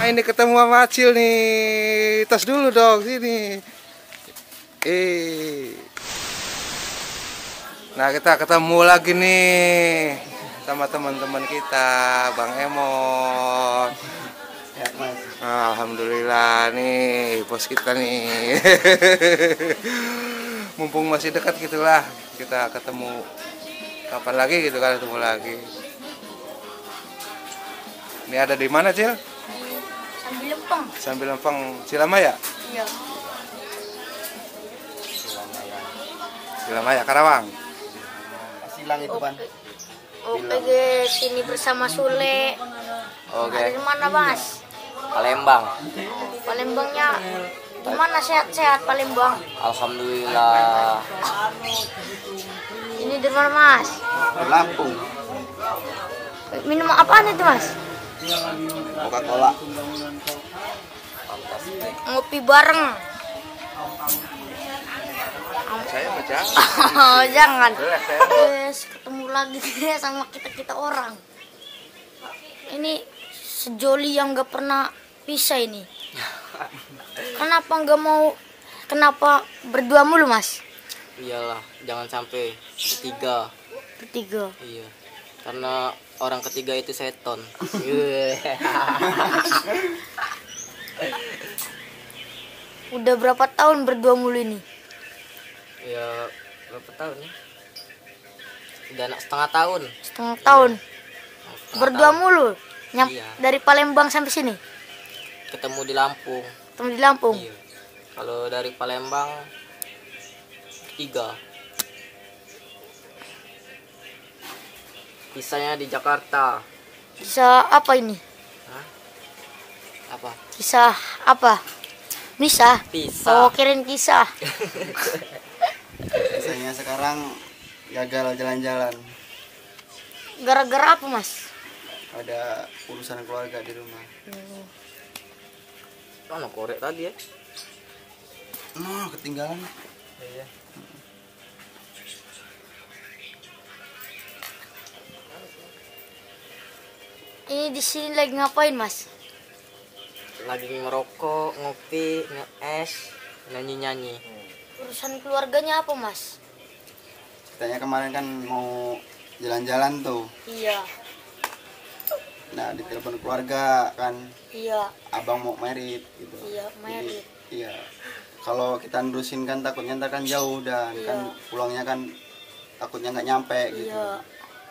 ini ketemu sama Acil nih. Tas dulu dong sini. Nah, kita ketemu lagi nih sama teman-teman kita, Bang Emon. Ya, Mas. Alhamdulillah nih bos kita nih. Mumpung masih dekat gitulah, kita ketemu kapan lagi gitu kan, ketemu lagi. Ini ada di mana, Cil? Sambil lempeng. Sambil lempeng Cilamaya? Iya. Cilamaya, Karawang. Silang itu kan. OPG sini bersama Sule. Oke. Ada di mana, Mas? Palembang. Palembangnya gimana, sehat-sehat Palembang? Alhamdulillah. Ini di mana, Mas? Lampung. Minum apaan itu, Mas? Coca-Cola. Ngopi bareng. Saya macam. Oh, jangan. Yes, ketemu lagi sama kita orang. Ini sejoli yang gak pernah pisah ini. Kenapa nggak mau? Kenapa berdua mulu, Mas? Iyalah, jangan sampai ketiga. Bertiga. Iya. Karena orang ketiga itu seton. Udah berapa tahun berdua mulu ini? Ya, berapa tahun ya? Udah setengah tahun. Setengah tahun. Setengah Berdua tahun. mulu. Iya. Dari Palembang sampai sini. Ketemu di Lampung. Ketemu di Lampung. Iya. Kalau dari Palembang tiga. Kisahnya di Jakarta. Kisah apa ini? Hah? Apa? Kisah apa? Misah. Pisah. Oh, kirain kisah. Biasanya sekarang gagal jalan-jalan. Gara-gara apa, Mas? Ada urusan keluarga di rumah. Mana korek tadi ya? Nah, ketinggalan. Iya. Ini di sini lagi ngapain, Mas? Lagi ngerokok, ngopi, nge-es, nyanyi-nyanyi. Urusan keluarganya apa, Mas? Katanya kemarin kan mau jalan-jalan tuh. Iya. Nah, ditelepon keluarga kan, Iya. abang mau merit gitu. Iya, merit. Jadi, iya. Kalau kita nerusin kan takutnya ntar kan jauh dan Iya. kan pulangnya kan takutnya nggak nyampe gitu. Iya.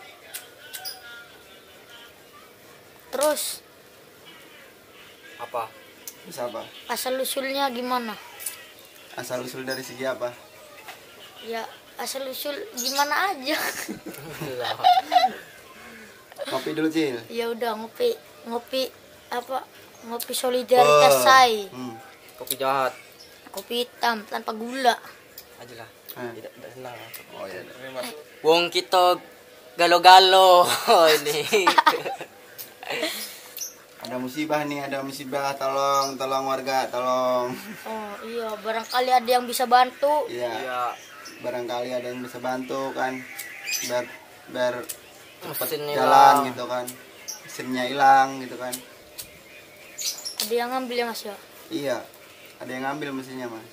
Terus Apa? Terus apa? asal usulnya gimana? Asal usul dari segi apa? Ya, asal usul gimana aja. Kopi dulu, Cil. Ya udah, ngopi apa? Ngopi solidaritas say. Kopi jahat. Kopi hitam tanpa gula. Aja lah. Hmm. Tidak senang. Oh iya. Wong kita galo-galo ini. Ada musibah nih, ada musibah. Tolong warga, tolong. Oh iya, barangkali ada yang bisa bantu. Iya. Iya. Barangkali ada yang bisa bantu kan. Biar Mesinnya jalan hilang. gitu kan. Mesinnya hilang gitu kan. Ada yang ngambil ya, Mas ya? Iya. Ada yang ngambil mesinnya, Mas.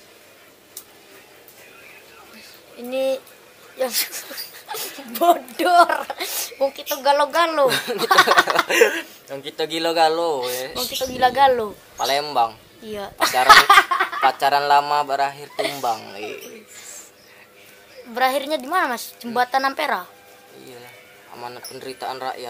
Ini yang bodor. Wong kita galo-galo. Yang kita gilo-galo ya. Wong kita gila-galo. Palembang. Iya. Pacaran lama berakhir tumbang. Berakhirnya di mana, Mas? Jembatan Ampera. Iya. Amanat penderitaan rakyat.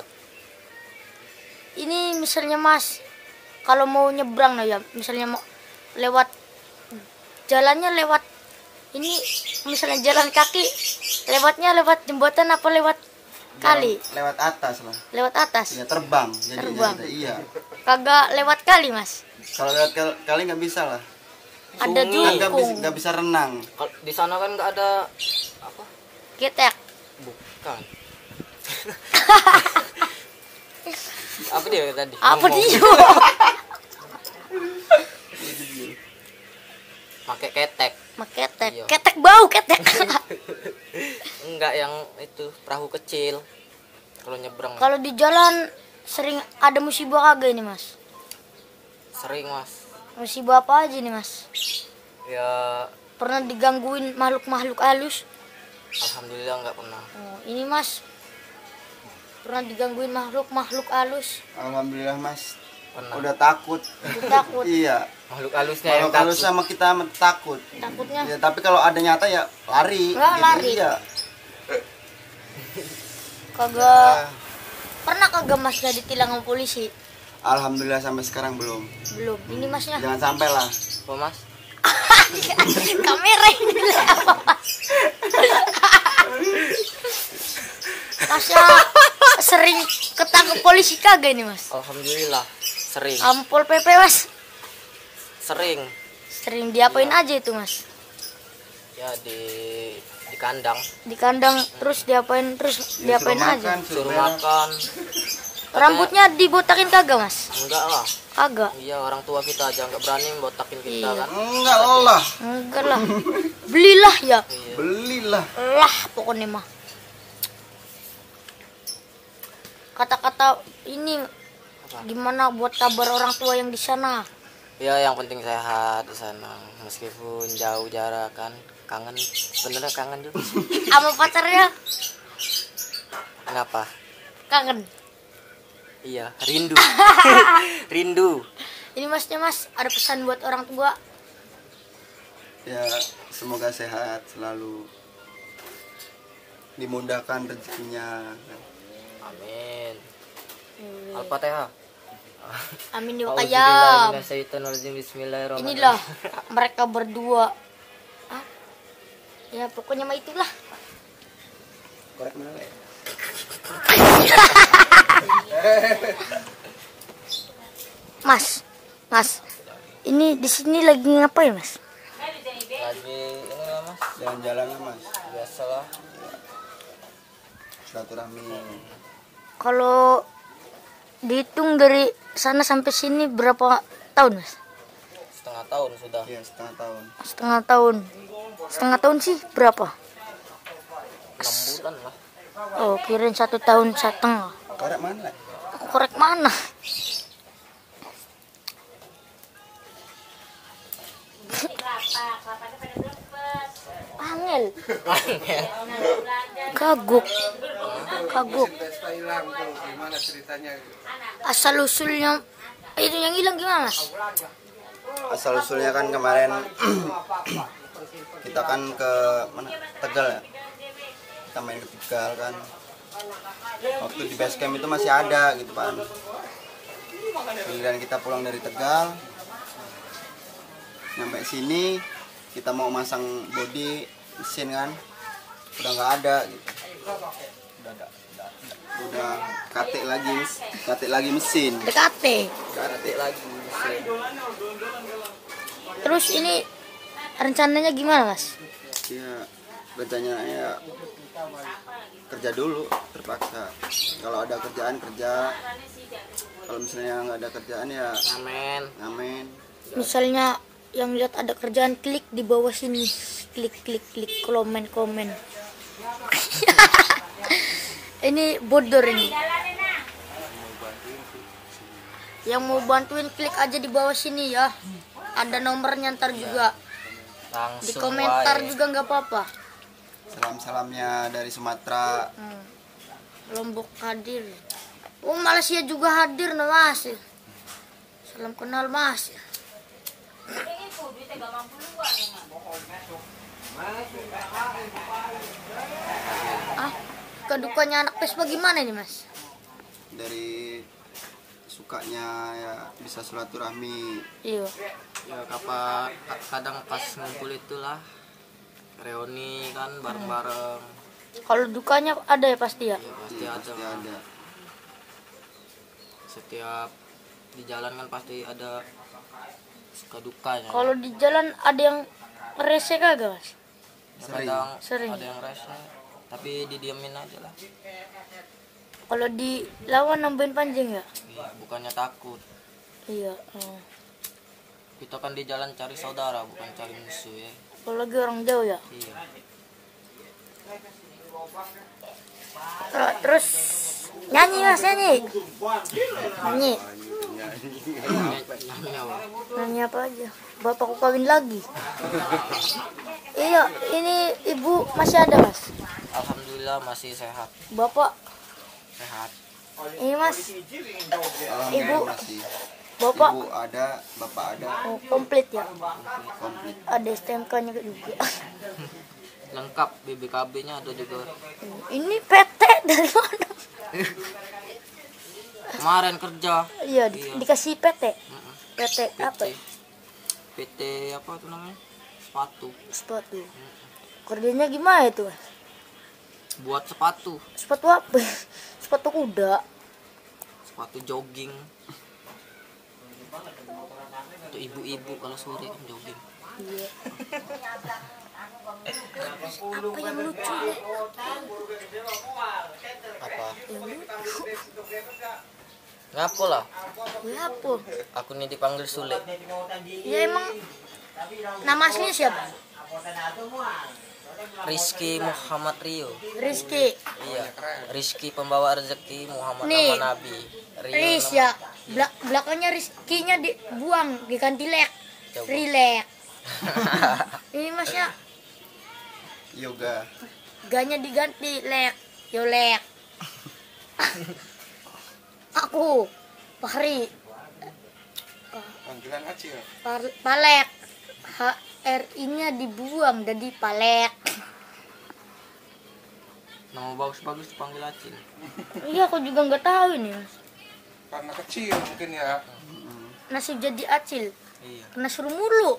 Ini misalnya, Mas, kalau mau nyebrang ya, misalnya mau lewat jalannya lewat ini, misalnya jalan kaki, lewatnya lewat jembatan apa lewat kali? Lewat atas lah. Lewat atas. Iya, terbang. Jadi Terbang. iya. Kagak lewat kali, Mas. Kalau lewat kali nggak bisa lah. Ada Sungai. Kan jukung. nggak bisa renang. Kalau di sana kan nggak ada apa? Ketek. Bukan. Apa dia tadi? Apa Ngomong. dia? Pakai ketek. Ketek. Iya. Ketek bau, ketek. Enggak yang itu perahu kecil. Kalau nyebrang. Kalau di jalan sering ada musibah kagak ini, Mas? Sering mas. Musibah apa aja nih mas? Ya Pernah digangguin makhluk-makhluk halus? alhamdulillah nggak pernah. Oh, ini mas pernah digangguin makhluk-makhluk halus? Alhamdulillah mas. Pernah. Udah takut. Udah takut. Iya. Makhluk halusnya yang Kalau takut. sama kita takut. Takutnya Ya, tapi kalau ada nyata ya lari. Nggak, lari. Iya. kagak pernah kagak mas jadi ditilang sama polisi? Alhamdulillah sampai sekarang belum. Belum. Ini masnya Jangan sampai lah. Oh mas. kamera ini apa mas? Masnya sering ketangkep polisi kagak ini mas? Alhamdulillah sering. Ampol PP mas? Sering. Sering diapain aja itu mas? Ya di kandang. Di kandang terus diapain Suruh aja? makan, Suruh berak. makan. Rambutnya dibotakin kagak mas? Enggak lah. Kagak. Iya orang tua kita aja nggak berani botakin kita Iya. kan. Enggak lah. Enggak lah. Belilah ya. Iya. Belilah. Lah pokoknya mah. Kata-kata ini gimana buat kabar orang tua yang di sana? Ya yang penting sehat di sana meskipun jauh jarak kan. Kangen, beneran kangen juga. Sama pacarnya Kenapa? kangen. Iya, rindu. Rindu. Ini masnya mas, ada pesan buat orang tua? Ya semoga sehat selalu. Dimudahkan rezekinya. Amin. Al-Fatihah. Amin ya kayam. Bismillahirrahmanirrahim. Inilah mereka berdua. Ah, ya pokoknya mah itulah. Korek mana Le? Mas, ini di sini lagi ngapain mas? Lagi ini lah mas, Jalan-jalan lah mas. biasalah. Silaturahmi. Kalau dihitung dari sana sampai sini berapa tahun mas? Setengah tahun sudah. Iya setengah tahun. Setengah tahun. Setengah tahun sih berapa? 6 bulan lah. Oh kirain 1 tahun setengah. Korek mana Le? Korek mana? Angel. Kaguk. Vespa hilang tuh, gimana ceritanya? Asal usulnya itu yang hilang gimana mas? Asal usulnya kan kemarin kita kan ke mana? Tegal ya. Kita main ke Tegal kan. Waktu di base camp itu masih ada gitu kan. Kemudian kita pulang dari Tegal. Nyampe sini kita mau masang bodi mesin kan. Udah nggak ada gitu. Udah katik lagi mesin. DKT. Katik lagi mesin. Terus ini rencananya gimana mas? Ya rencananya kerja dulu terpaksa. Kalau ada kerjaan kerja. Kalau misalnya nggak ada kerjaan ya Amin. ngamen. Misalnya yang lihat ada kerjaan klik di bawah sini, klik komen. Ini bodor ini. Yang mau bantuin klik aja di bawah sini ya. Ada nomornya ntar juga. Di Langsung komentar wae. juga nggak apa-apa. Salam-salamnya dari Sumatera. Lombok hadir. Oh Malaysia juga hadir nah mas. Salam kenal mas. Ah, kedukanya anak Vespa gimana nih mas? Dari sukanya ya bisa silaturahmi. Iya. Ya kadang pas ngumpul itulah reuni kan bareng-bareng. Kalau dukanya ada ya pasti ya. Ya pasti Iya, ada. pasti Mas. ada. Setiap di jalan kan pasti ada suka dukanya. Kalau di jalan ada yang rese kagak mas? Ya, kadang Sering. ada yang rese tapi didiamin aja lah. Kalau dilawan nambahin panjang ya? Iya, bukannya takut. Iya. Kita kan di jalan cari saudara bukan cari musuh ya. Apalagi orang jauh ya. Iya. Terus nyanyi mas, nyanyi. Nyanyi apa aja. Bapakku kawin lagi. Iya, ini ibu masih ada mas? Alhamdulillah masih sehat. Bapak Sehat. ini mas, Alhamdulillah Ibu. masih. bapak Ibu ada, bapak ada, oh, komplit ya. komplit. Ada STNK-nya juga. Lengkap, BBKB-nya ada juga. Ini PT dari mana? Kemarin kerja. Iya, dikasih PT. PT apa? PT apa tuh namanya? Sepatu. Sepatu. Kerjanya gimana itu mas? Buat sepatu. Sepatu apa? Sepatu kuda. Sepatu jogging. Untuk ibu-ibu kalau sore kan jogging. Iya. Apa yang lucu nih? Apa? Yang lucu. Ngapo lah? Ya apa? Aku nih dipanggil Sule. Ya emang nama aslinya siapa? Rizky Muhammad Rio. Rizky. Iya. Rizky pembawa rezeki, Muhammad Nih. nama Nabi. Riz nama- ya. Belakangnya Rizky-nya dibuang, diganti lek. Coba. Rilek. Ini masnya Yoga. ganya diganti lek. Yolek. Aku Fahri Panggilan Acil. Palek. HRI-nya dibuang jadi Palek. Nama bagus-bagus dipanggil Acil. Iya, aku juga nggak tahu ini mas. Karena kecil mungkin ya. Nasib jadi Acil. Iya. Kena suruh mulu.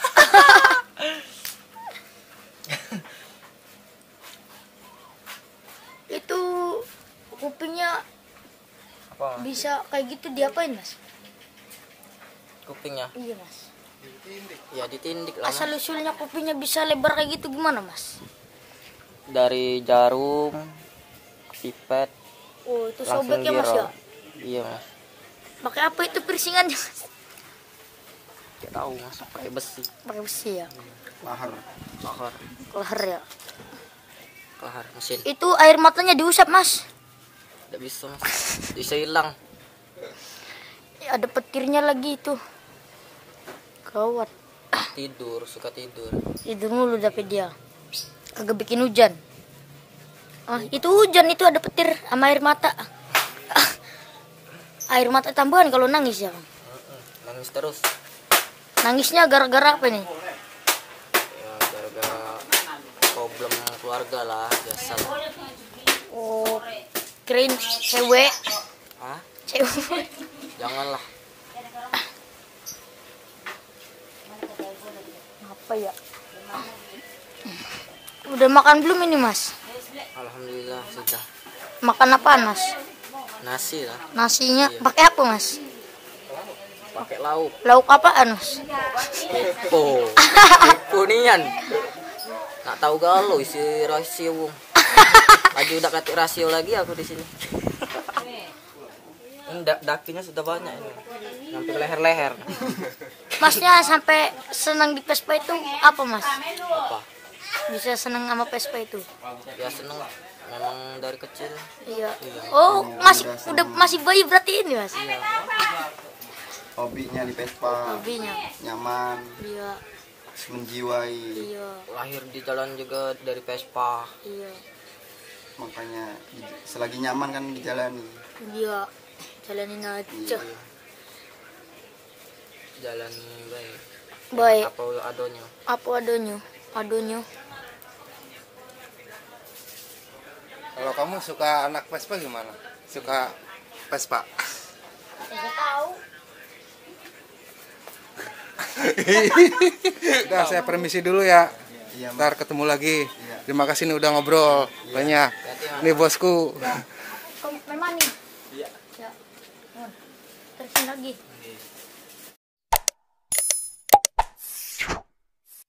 Itu kupingnya Apa? bisa kayak gitu diapain mas? Kupingnya? Iya mas. Ya ditindik lah. Mas. Asal usulnya kupingnya bisa lebar kayak gitu gimana mas? Dari jarum, pipet, Oh itu langsung sobek ya mas ya? Iya mas. Pakai apa itu piercingannya mas? Gak tahu mas. Pakai besi. Pakai besi ya? Lahar. Lahar. Leher ya? Lahar mesin. Itu air matanya diusap mas? Gak bisa mas. Bisa hilang. Ada petirnya lagi itu. Gawat. Tidur, suka tidur. Tidur mulu dapet dia. Kagak bikin hujan. Ah, itu hujan itu ada petir sama air mata. Air mata tambahan kalau nangis ya. Nangis terus. Nangisnya gara-gara apa nih? Ya gara-gara problem keluarga lah, biasa lah. Oh, kirain cewek. Hah? Cewek. Janganlah. Apa ya? Udah makan belum ini mas? Alhamdulillah sudah. Makan apaan mas? Nasi lah. Nasinya Iya. pakai apa mas? Pakai lauk. Lauk apaan mas? Kepo. Kepo nian. Nak tahu galau isi rasio. Lagi udah kata rasio lagi aku di sini. Ini dakinya sudah banyak ini. Sampai leher-leher. Masnya sampai senang di Vespa itu apa mas? Apa? Bisa senang sama Vespa itu? Ya seneng memang dari kecil. Iya. Oh, masih bayi berarti ini mas? Hobinya di Vespa. Hobinya. Nyaman, Iya. menjiwai. Iya. Lahir di jalan juga dari Vespa. Iya. Makanya selagi nyaman kan dijalani. Iya. Jalanin aja. Jalan baik. Baik. Apa adonyo? Apa adanya? Adanya. Kalau kamu suka anak Vespa gimana? Suka Vespa? Saya tahu. Udah, saya permisi dulu ya. Iya, Mas. Ntar ketemu lagi. Iya. Terima kasih nih udah ngobrol banyak. Ini bosku. Memang nih. Iya. Ya. Terusin lagi.